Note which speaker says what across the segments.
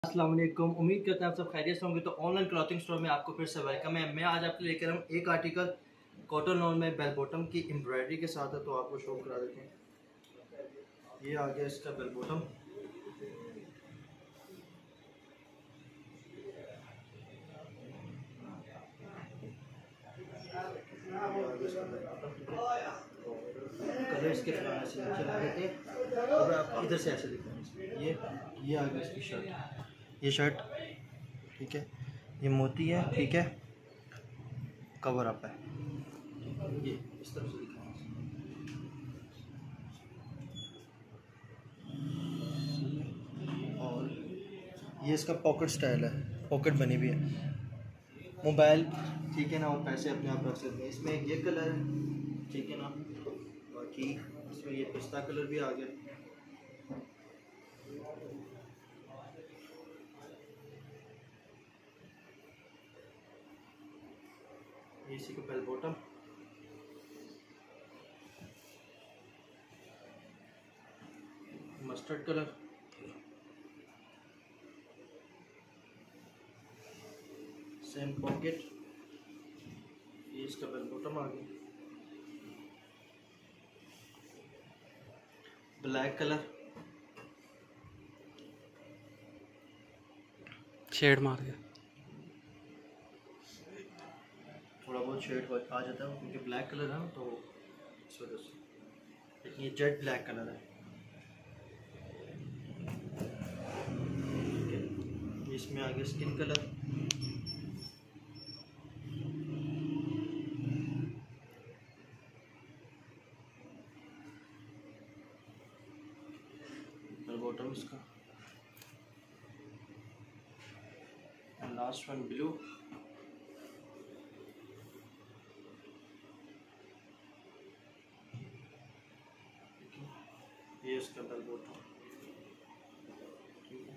Speaker 1: अस्सलाम वालेकुम। उम्मीद करते हैं आप सब खैरियत से होंगे। तो ऑनलाइन क्लॉथिंग स्टोर में आपको फिर से वेलकम है। मैं आज आपके लेकर हूँ एक आर्टिकल कॉटन लॉन में बेल बॉटम की एम्ब्रॉयडरी के साथ है, तो आपको शो करा देते हैं। ये आ गया इसका बेल बॉटम। कलर इसके ऐसे नीचे लगे थे और आप इधर से ऐसे दिखेंगे। ये आ गया इसकी शर्ट। ये शर्ट ठीक है, ये मोती है, ठीक है, कवर अप है। ये इस तरफ से दिखाएंगे। और ये इसका पॉकेट स्टाइल है, पॉकेट बनी हुई है, मोबाइल ठीक है ना, और पैसे अपने आप रख सकते हैं। इसमें ये कलर है, ठीक है ना, बाकी इसमें ये पिस्ता कलर भी आ गया। ये इसी का bell bottom, mustard colour, same pocket, ये इसका बेल बॉटम आ गया। ब्लैक कलर,
Speaker 2: शेड मार के
Speaker 1: थोड़ा बहुत शेड आ जाता है क्योंकि ब्लैक कलर है ना, तो इस वजह से। लेकिन ये जेट ब्लैक कलर है। इसमें आगे स्किन कलर, बॉटम इसका, एंड लास्ट वन ब्लू। ये इसका बेल बॉटम, ठीक है।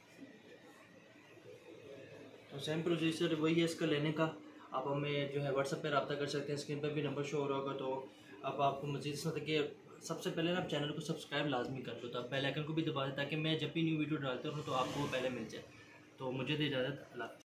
Speaker 1: तो सेम प्रोसीजर वही है इसका लेने का। आप हमें जो है व्हाट्सएप पे रब्ता कर सकते हैं, स्क्रीन पर भी नंबर शो हो रहा होगा। तो अब आपको मज़ीद इसमें तक कि सबसे पहले ना आप चैनल को सब्सक्राइब लाजमी कर लो, तो आप बेल आइकन को भी दबा दें ताकि मैं जब भी न्यू वीडियो डालता हूँ तो आपको वो पहले मिल जाए। तो मुझे दे इजाज़त, अल्लाह।